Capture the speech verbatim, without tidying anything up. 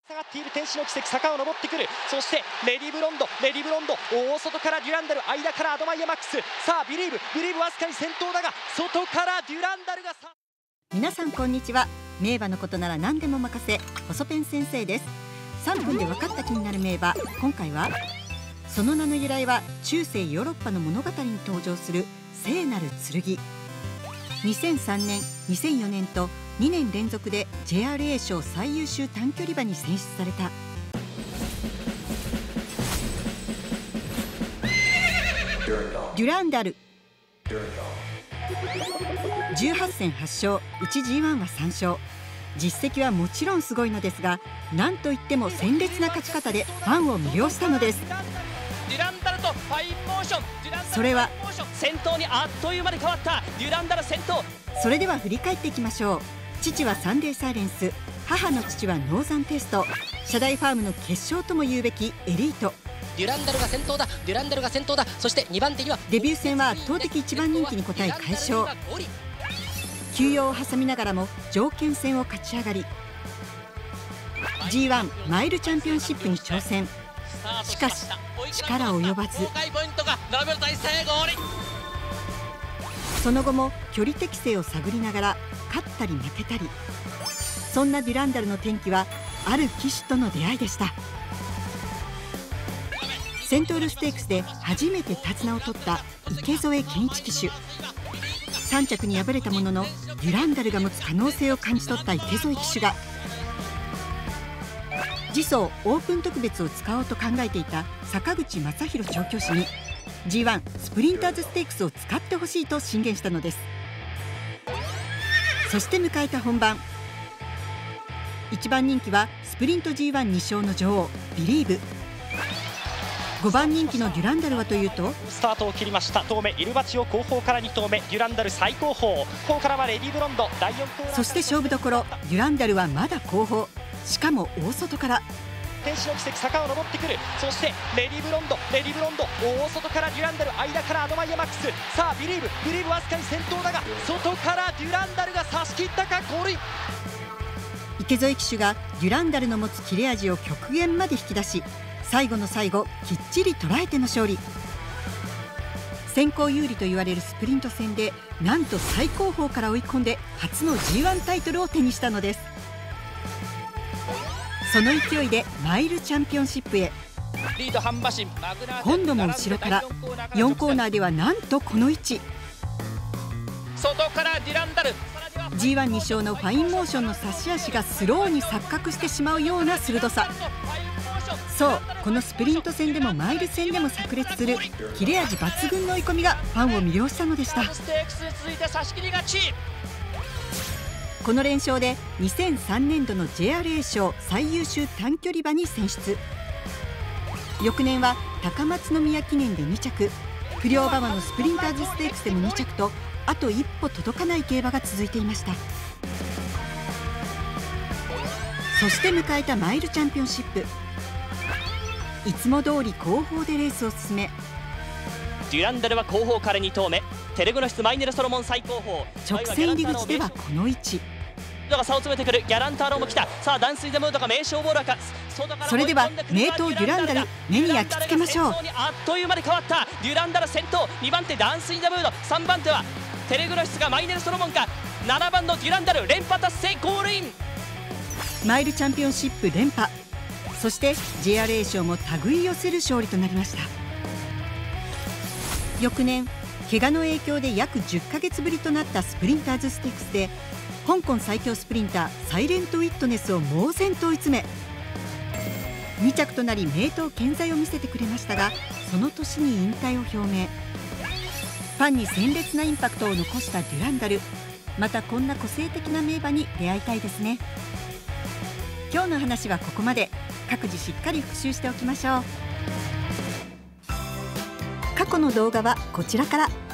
下がっている天使の奇跡、坂を登ってくる。そしてレディブロンド、レディブロンド、大外からデュランダル、間からアドマイヤマックス。さあビリーブ、ビリーブわずかに先頭だが、外からデュランダルがさ。 皆さんこんにちは。名馬のことなら何でも任せ、細ペン先生です。さんぷんで分かった気になる名馬、今回はその名の由来は中世ヨーロッパの物語に登場する聖なる剣。にせんさんねん、にせんよねんとにねん連続で ジェイアールエー 賞最優秀短距離馬に選出された。デュランダル。じゅうはちせんはっしょう、うち ジーワン はさんしょう。実績はもちろんすごいのですが、なんといっても鮮烈な勝ち方でファンを魅了したのです。 デュランダルとファインモーション、 それは先頭にあっという間に変わった。デュランダル先頭。 それでは振り返っていきましょう。父はサンデーサイレンス、母の父はノーザンテスト、社大ファームの決勝とも言うべきエリート。 デュランダルが先頭だ、デュランダルが先頭だ。そしてにばん手にはデビュー戦は圧倒的いちばん人気に応え快勝。休養を挟みながらも条件戦を勝ち上がり ジーワン マイルチャンピオンシップに挑戦。しかし力及ばず、その後も距離適性を探りながら勝ったり負けたり。そんなデュランダルの転機はある騎手との出会いでした。セントールステークスで初めて手綱を取った池添健一騎手。さん着に敗れたもののデュランダルが持つ可能性を感じ取った池添騎手が次走オープン特別を使おうと考えていた坂口正弘調教師に ジーワン スプリンターズステークスを使ってほしいと進言したのです。そして迎えた本番、いちばん人気はスプリント ジーワンに 勝の女王ビリーブ。ごばん人気のデュランダルはというと、 スタートを切りました。頭目イルバチオ後方からに頭目、デュランダル最後方、ここからはレディブロンドだいよんコーナー。 そして勝負どころ、デュランダルはまだ後方、しかも大外から。 天使の奇跡、坂を登ってくる。そしてレディブロンド、レディブロンド大外からデュランダル、間からアドマイヤマックス。さあビリーブ、ビリーブわずかに先頭だが、外からデュランダルが差し切ったか。ゴールイン。 池添騎手がデュランダルの持つ切れ味を極限まで引き出し、最後の最後きっちり捉えての勝利。先行有利と言われるスプリント戦でなんと最高峰から追い込んで初の ジーワン タイトルを手にしたのです。その勢いでマイルチャンピオンシップへ。今度も後ろからよんコーナーではなんとこの位置。 外からデュランダル、 ジーワンに 勝のファインモーションの差し足がスローに錯覚してしまうような鋭さ。そう、このスプリント戦でもマイル戦でも炸裂する切れ味抜群の追い込みがファンを魅了したのでした。この連勝でにせんさんねんどの ジェイアールエー 賞最優秀短距離馬に選出。翌年は高松宮記念でに着、不良馬場のスプリンターズステークスでもに着と、あと一歩届かない競馬が続いていました。そして迎えたマイルチャンピオンシップ、いつも通り後方でレースを進め、 デュランダルは後方からに頭目、テレグノ室マイネルソロモン最後方、 直線入り口ではこの位置。 差を詰めてくる。ギャランターロも来た。さあダンスイズムードが名勝ボーラーか。 それでは名刀デュランダル目に焼き付けましょう。 あっという間に変わった。デュランダル先頭、にばん手ダンスイズムード、さんばん手はテレグノ室がマイネルソロモンか。ななばんのデュランダル連覇達成、ゴールイン。 マイルチャンピオンシップ連覇、そして ジェイアールエー 賞も手繰り寄せる勝利となりました。翌年怪我の影響で約じゅっかげつぶりとなったスプリンターズステークスで香港最強スプリンターサイレントウィットネスを猛然と追い詰めに着となり名刀健在を見せてくれましたが、その年に引退を表明。ファンに鮮烈なインパクトを残したデュランダル、またこんな個性的な名馬に出会いたいですね。今日の話はここまで。各自しっかり復習しておきましょう。過去の動画はこちらから。